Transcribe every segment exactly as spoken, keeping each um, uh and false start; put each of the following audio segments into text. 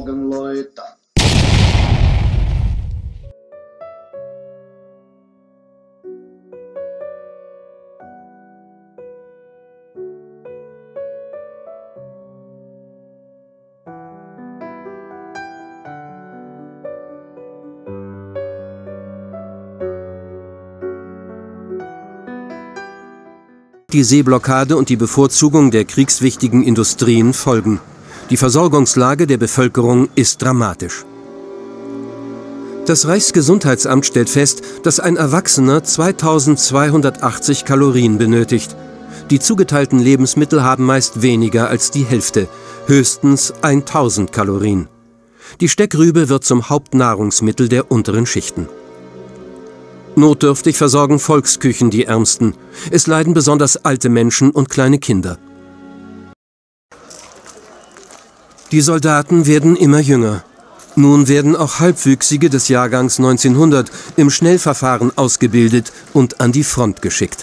Morgen, Leute. Die Seeblockade und die Bevorzugung der kriegswichtigen Industrien folgen. Die Versorgungslage der Bevölkerung ist dramatisch. Das Reichsgesundheitsamt stellt fest, dass ein Erwachsener zweitausendzweihundertachtzig Kalorien benötigt. Die zugeteilten Lebensmittel haben meist weniger als die Hälfte, höchstens tausend Kalorien. Die Steckrübe wird zum Hauptnahrungsmittel der unteren Schichten. Notdürftig versorgen Volksküchen die Ärmsten. Es leiden besonders alte Menschen und kleine Kinder. Die Soldaten werden immer jünger. Nun werden auch Halbwüchsige des Jahrgangs neunzehnhundert im Schnellverfahren ausgebildet und an die Front geschickt.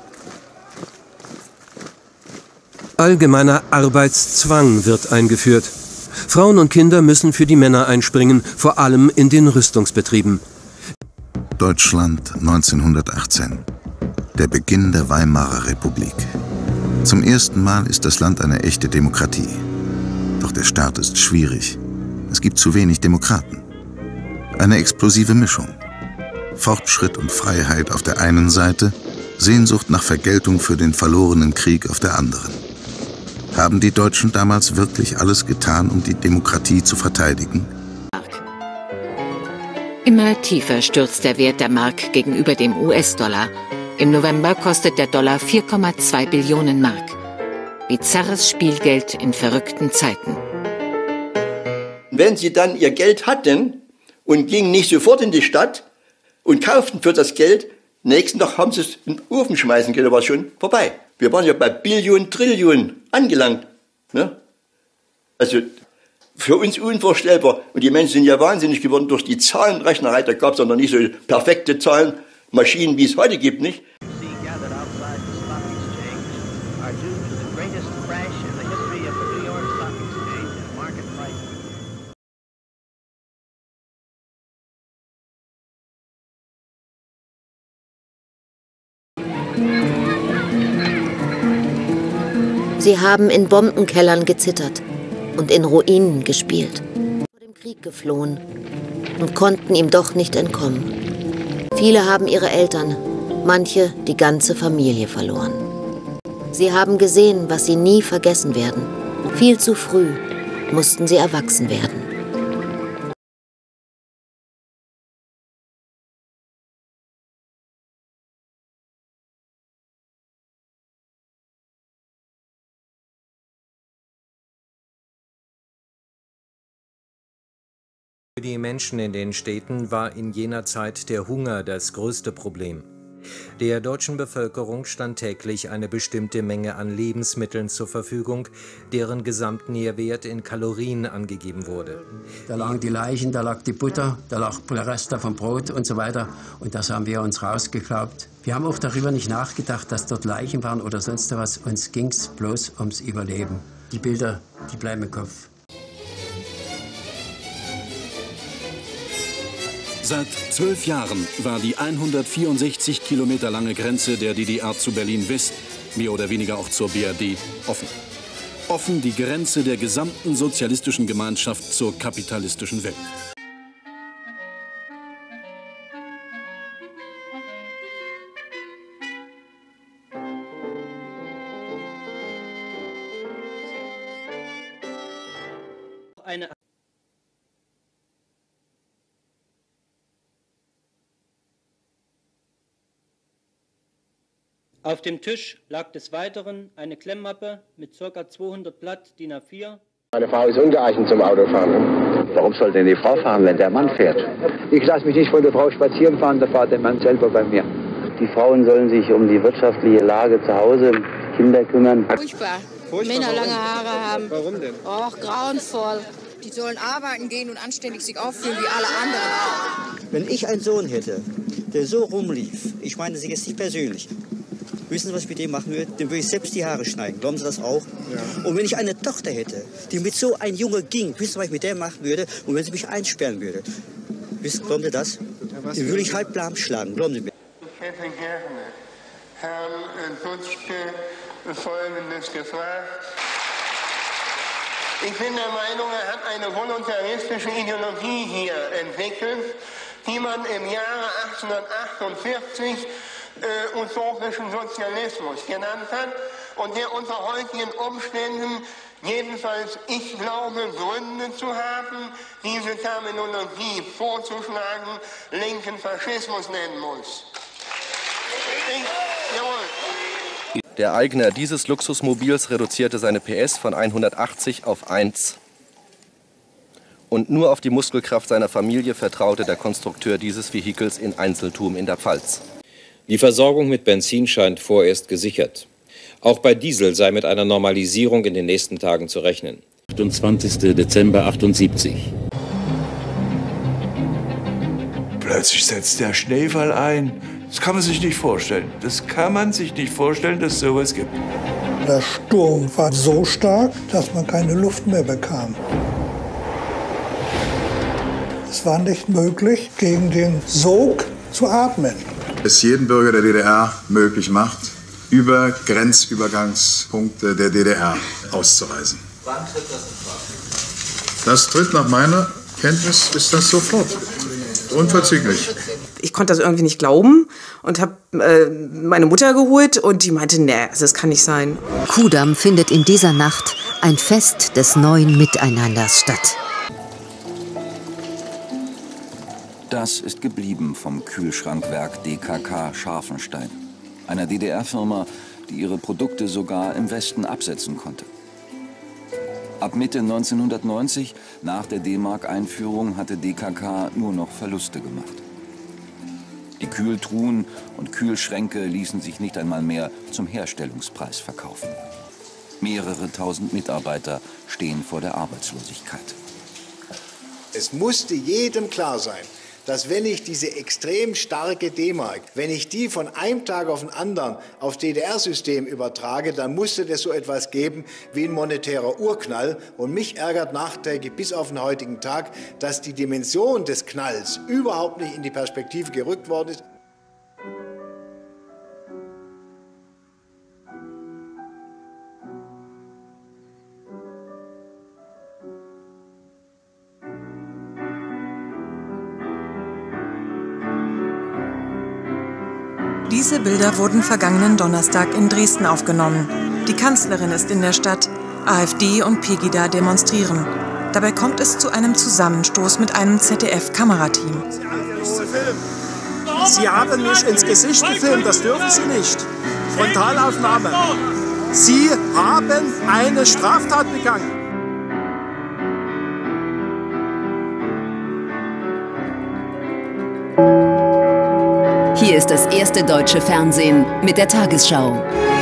Allgemeiner Arbeitszwang wird eingeführt. Frauen und Kinder müssen für die Männer einspringen, vor allem in den Rüstungsbetrieben. Deutschland neunzehnhundertachtzehn. Der Beginn der Weimarer Republik. Zum ersten Mal ist das Land eine echte Demokratie. Doch der Start ist schwierig. Es gibt zu wenig Demokraten. Eine explosive Mischung. Fortschritt und Freiheit auf der einen Seite, Sehnsucht nach Vergeltung für den verlorenen Krieg auf der anderen. Haben die Deutschen damals wirklich alles getan, um die Demokratie zu verteidigen? Immer tiefer stürzt der Wert der Mark gegenüber dem U S-Dollar. Im November kostet der Dollar vier Komma zwei Billionen Mark. Bizarres Spielgeld in verrückten Zeiten. Wenn sie dann ihr Geld hatten und gingen nicht sofort in die Stadt und kauften für das Geld, nächsten Tag haben sie es in den Ofen schmeißen können, war schon vorbei. Wir waren ja bei Billionen, Trillionen angelangt. Ne? Also für uns unvorstellbar. Und die Menschen sind ja wahnsinnig geworden durch die Zahlenrechnerei. Da gab es ja noch nicht so perfekte Zahlenmaschinen, wie es heute gibt, nicht? Sie haben in Bombenkellern gezittert und in Ruinen gespielt, vor dem Krieg geflohen und konnten ihm doch nicht entkommen. Viele haben ihre Eltern, manche die ganze Familie verloren. Sie haben gesehen, was sie nie vergessen werden. Viel zu früh mussten sie erwachsen werden. Für die Menschen in den Städten war in jener Zeit der Hunger das größte Problem. Der deutschen Bevölkerung stand täglich eine bestimmte Menge an Lebensmitteln zur Verfügung, deren Gesamtnährwert in Kalorien angegeben wurde. Da lagen die Leichen, da lag die Butter, da lag der Rest vom Brot und so weiter. Und das haben wir uns rausgeklaubt. Wir haben auch darüber nicht nachgedacht, dass dort Leichen waren oder sonst was. Uns ging es bloß ums Überleben. Die Bilder, die bleiben im Kopf. Seit zwölf Jahren war die hundertvierundsechzig Kilometer lange Grenze der D D R zu Berlin-West, mehr oder weniger auch zur B R D, offen. Offen die Grenze der gesamten sozialistischen Gemeinschaft zur kapitalistischen Welt. Eine Auf dem Tisch lag des Weiteren eine Klemmmappe mit ca. zweihundert Blatt D I N A vier. Meine Frau ist ungeeignet zum Autofahren. Warum soll denn die Frau fahren, wenn der Mann fährt? Ich lasse mich nicht von der Frau spazieren fahren, da fährt der Mann selber bei mir. Die Frauen sollen sich um die wirtschaftliche Lage zu Hause, Kinder kümmern. Furchtbar. Furchtbar. Männer lange Haare haben. Warum denn? Och, grauenvoll. Die sollen arbeiten gehen und anständig sich aufführen wie alle anderen auch. Wenn ich einen Sohn hätte, der so rumlief, ich meine Sie jetzt nicht persönlich, Wissen Sie, was ich mit dem machen würde? Dem würde ich selbst die Haare schneiden. Glauben Sie das auch? Ja. Und wenn ich eine Tochter hätte, die mit so einem Junge ging, wissen Sie, was ich mit der machen würde? Und wenn sie mich einsperren würde, wissen, glauben Sie das? Ja, den würde ich halb lahm schlagen. Glauben Sie mir. Ich hätte gerne Herrn Tutzke Folgendes gefragt. Ich bin der Meinung, er hat eine voluntaristische Ideologie hier entwickelt, die man im Jahre achtzehnhundertachtundvierzig äh, utopischen Sozialismus genannt hat und der unter heutigen Umständen, jedenfalls ich glaube, Gründe zu haben, diese Terminologie vorzuschlagen, linken Faschismus nennen muss. Ich, jawohl. Der Eigner dieses Luxusmobils reduzierte seine P S von hundertachtzig auf eins. Und nur auf die Muskelkraft seiner Familie vertraute der Konstrukteur dieses Vehikels in Einzeltum in der Pfalz. Die Versorgung mit Benzin scheint vorerst gesichert. Auch bei Diesel sei mit einer Normalisierung in den nächsten Tagen zu rechnen. achtundzwanzigster Dezember achtundsiebzig. Plötzlich setzt der Schneefall ein. Das kann man sich nicht vorstellen. Das kann man sich nicht vorstellen, dass es sowas gibt. Der Sturm war so stark, dass man keine Luft mehr bekam. Es war nicht möglich, gegen den Sog zu atmen. Es jedem Bürger der D D R möglich macht, über Grenzübergangspunkte der D D R auszureisen. Wann tritt das in Kraft? Das tritt nach meiner Kenntnis ist das sofort. Unverzüglich. Ich konnte das irgendwie nicht glauben und habe äh, meine Mutter geholt und die meinte, nee, also das kann nicht sein. Kudamm findet in dieser Nacht ein Fest des neuen Miteinanders statt. Das ist geblieben vom Kühlschrankwerk D K K Scharfenstein, einer D D R-Firma, die ihre Produkte sogar im Westen absetzen konnte. Ab Mitte neunzehnhundertneunzig, nach der D-Mark-Einführung, hatte D K K nur noch Verluste gemacht. Die Kühltruhen und Kühlschränke ließen sich nicht einmal mehr zum Herstellungspreis verkaufen. Mehrere tausend Mitarbeiter stehen vor der Arbeitslosigkeit. Es musste jedem klar sein, dass wenn ich diese extrem starke D-Mark, wenn ich die von einem Tag auf den anderen aufs D D R-System übertrage, dann musste es so etwas geben wie ein monetärer Urknall. Und mich ärgert nachträglich bis auf den heutigen Tag, dass die Dimension des Knalls überhaupt nicht in die Perspektive gerückt worden ist. Diese Bilder wurden vergangenen Donnerstag in Dresden aufgenommen. Die Kanzlerin ist in der Stadt, AfD und Pegida demonstrieren. Dabei kommt es zu einem Zusammenstoß mit einem Z D F-Kamerateam. Sie haben mich ins Gesicht gefilmt, das dürfen Sie nicht. Frontalaufnahme. Sie haben eine Straftat begangen. Hier ist das erste deutsche Fernsehen mit der Tagesschau.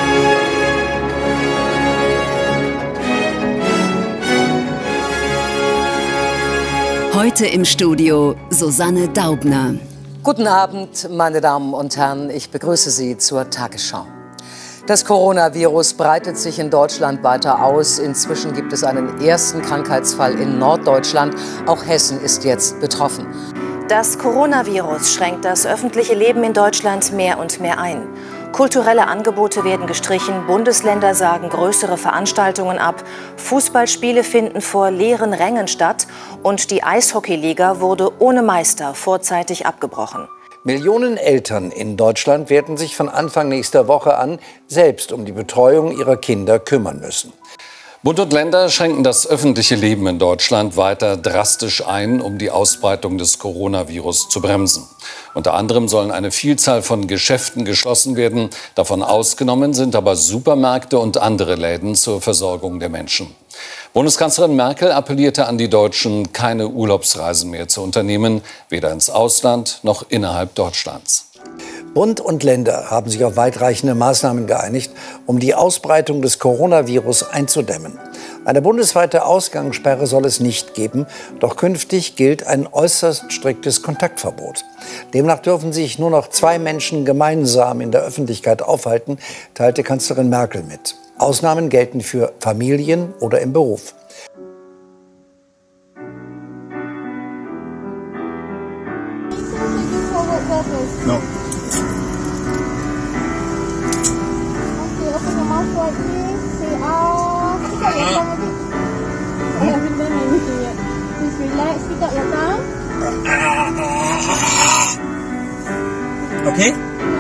Heute im Studio Susanne Daubner. Guten Abend, meine Damen und Herren. Ich begrüße Sie zur Tagesschau. Das Coronavirus breitet sich in Deutschland weiter aus. Inzwischen gibt es einen ersten Krankheitsfall in Norddeutschland. Auch Hessen ist jetzt betroffen. Das Coronavirus schränkt das öffentliche Leben in Deutschland mehr und mehr ein. Kulturelle Angebote werden gestrichen, Bundesländer sagen größere Veranstaltungen ab, Fußballspiele finden vor leeren Rängen statt und die Eishockeyliga wurde ohne Meister vorzeitig abgebrochen. Millionen Eltern in Deutschland werden sich von Anfang nächster Woche an selbst um die Betreuung ihrer Kinder kümmern müssen. Bund und Länder schränken das öffentliche Leben in Deutschland weiter drastisch ein, um die Ausbreitung des Coronavirus zu bremsen. Unter anderem sollen eine Vielzahl von Geschäften geschlossen werden. Davon ausgenommen sind aber Supermärkte und andere Läden zur Versorgung der Menschen. Bundeskanzlerin Merkel appellierte an die Deutschen, keine Urlaubsreisen mehr zu unternehmen, weder ins Ausland noch innerhalb Deutschlands. Bund und Länder haben sich auf weitreichende Maßnahmen geeinigt, um die Ausbreitung des Coronavirus einzudämmen. Eine bundesweite Ausgangssperre soll es nicht geben, doch künftig gilt ein äußerst striktes Kontaktverbot. Demnach dürfen sich nur noch zwei Menschen gemeinsam in der Öffentlichkeit aufhalten, teilte Kanzlerin Merkel mit. Ausnahmen gelten für Familien oder im Beruf. No. Okay.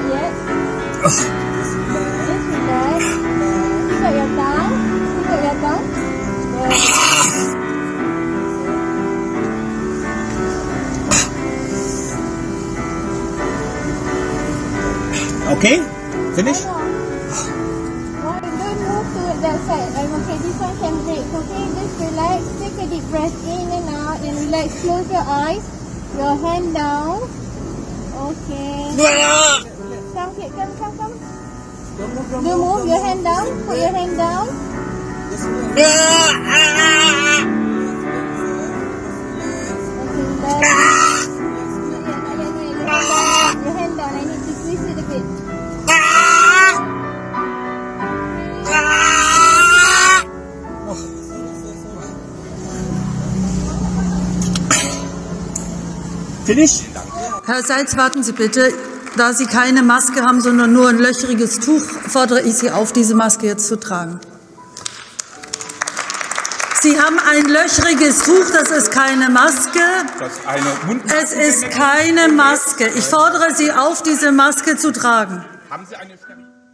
Okay, finish. That side. Um, okay, this one can break. Okay, just relax. Take a deep breath in and out and relax. Close your eyes. Your hand down. Okay. Come, kid. Come, come, come. Do move. Your hand down. Put your hand down. Okay, relax. Your hand down. I need to squeeze it a bit. Finish. Herr Seitz, warten Sie bitte. Da Sie keine Maske haben, sondern nur ein löchriges Tuch, fordere ich Sie auf, diese Maske jetzt zu tragen. Sie haben ein löchriges Tuch, das ist keine Maske. Das eine Mund es ist keine Maske. Ich fordere Sie auf, diese Maske zu tragen. Haben Sie eine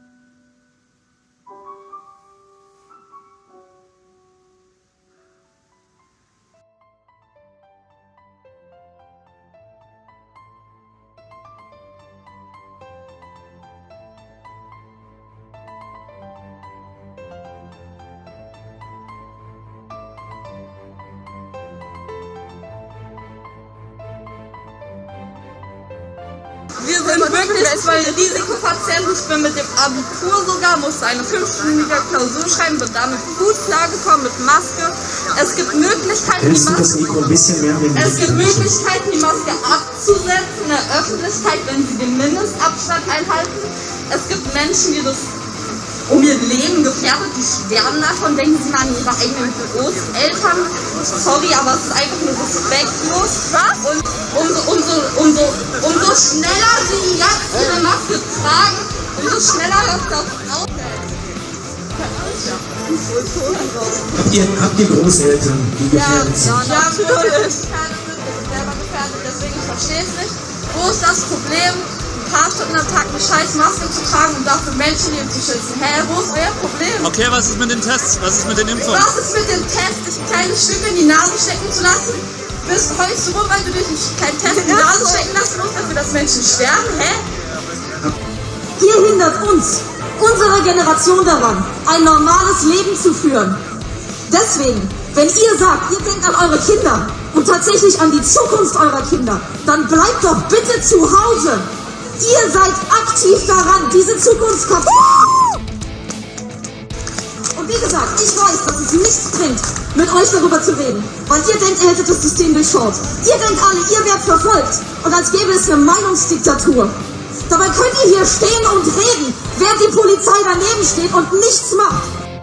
Wir sind wirklich zwei Risikopatienten. Ich bin mit dem Abitur sogar, musste eine fünfstündige Klausur schreiben, bin damit gut klargekommen mit Maske. Es gibt Möglichkeiten, die Maske, es gibt Möglichkeiten, die Maske abzusetzen in der Öffentlichkeit, wenn sie den Mindestabstand einhalten. Es gibt Menschen, die das um ihr Leben gefährdet, die sterben davon, denken sie mal an ihre eigenen Großeltern. Sorry, aber es ist einfach nur respektlos. Und umso, umso, umso, umso schneller sie jetzt ihre Maske tragen, umso schneller läuft das aus. Habt ihr, habt ihr Großeltern, die gefährdet sind? Ja, natürlich. Ich bin selber gefährdet, deswegen ich verstehe es nicht. Wo ist das Problem? Ein paar Stunden am Tag eine scheiß Maske zu tragen und dafür Menschenleben zu schützen. Hä, wo ist euer Problem? Okay, was ist mit den Tests? Was ist mit den Impfungen? Was ist mit dem Test, dich kleine Stücke in die Nase stecken zu lassen? Bist heulst du rum, weil du dich einen kleinen Test in die Nase stecken lassen musst, dafür, dass Menschen sterben? Hä? Ihr hindert uns, unsere Generation daran, ein normales Leben zu führen. Deswegen, wenn ihr sagt, ihr denkt an eure Kinder und tatsächlich an die Zukunft eurer Kinder, dann bleibt doch bitte zu Hause. Ihr seid aktiv daran, diese Zukunft kaputt. Und wie gesagt, ich weiß, dass es nichts bringt, mit euch darüber zu reden, weil ihr denkt, ihr hättet das System durchschaut. Ihr denkt alle, ihr werdet verfolgt und als gäbe es eine Meinungsdiktatur. Dabei könnt ihr hier stehen und reden, während die Polizei daneben steht und nichts macht.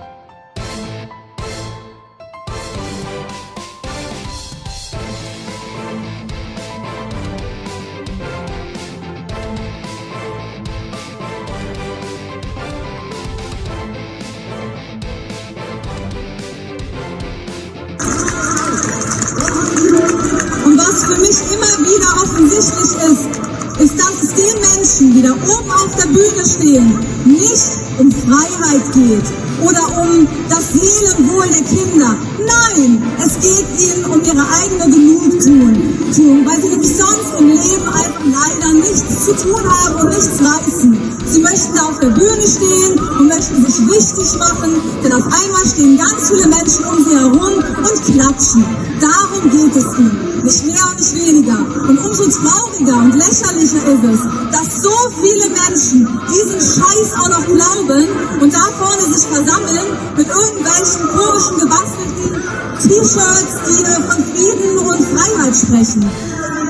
Und was für mich immer wieder offensichtlich ist, ist, dass es den Menschen, die da oben auf der Bühne stehen, nicht um Freiheit geht oder um das Seelenwohl der Kinder. Nein, es geht ihnen um ihre eigene Genugtuung, weil sie nämlich sonst im Leben einfach leider nichts zu tun haben und nichts reißen. Sie möchten auf der Bühne stehen und möchten sich wichtig machen, denn auf einmal stehen ganz viele Menschen um sie herum und klatschen. Darum geht es ihnen, nicht mehr und nicht weniger. Und umso trauriger und lächerlicher ist es, dass so viele Menschen diesen Scheiß dies auch noch glauben und da vorne sich versammeln mit irgendwelchen komischen gebastelten T-Shirts, die äh, von Frieden und Freiheit sprechen.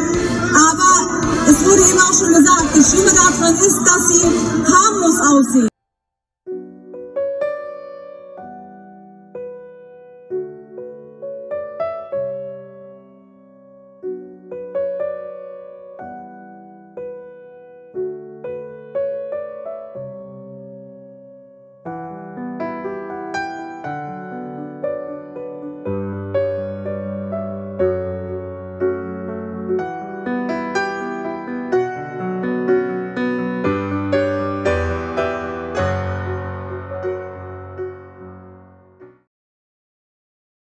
Aber es wurde eben auch schon gesagt, das Schlimme daran ist, dass sie harmlos aussehen.